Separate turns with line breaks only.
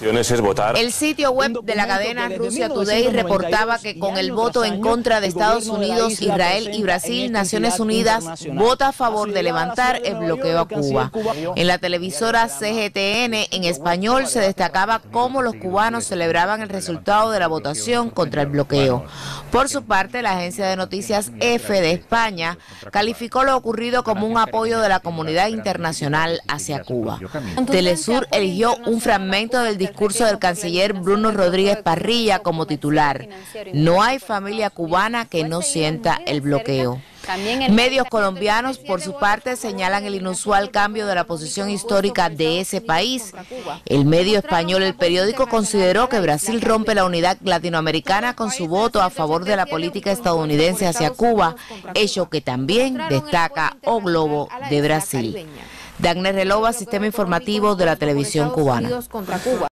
Es votar.
El sitio web de la cadena Russia Today reportaba que con el voto en contra de Estados Unidos, Israel y Brasil, Naciones Unidas vota a favor de levantar el bloqueo a Cuba. En la televisora CGTN en español se destacaba cómo los cubanos celebraban el resultado de la votación contra el bloqueo. Por su parte, la agencia de noticias EFE de España calificó lo ocurrido como un apoyo de la comunidad internacional hacia Cuba. Telesur eligió un fragmento del discurso del canciller Bruno Rodríguez Parrilla como titular: "No hay familia cubana que no sienta el bloqueo". Medios colombianos, por su parte, señalan el inusual cambio de la posición histórica de ese país. El medio español El Periódico consideró que Brasil rompe la unidad latinoamericana con su voto a favor de la política estadounidense hacia Cuba, hecho que también destaca O Globo de Brasil. Dagner Relova, Sistema Informativo de la Televisión Cubana.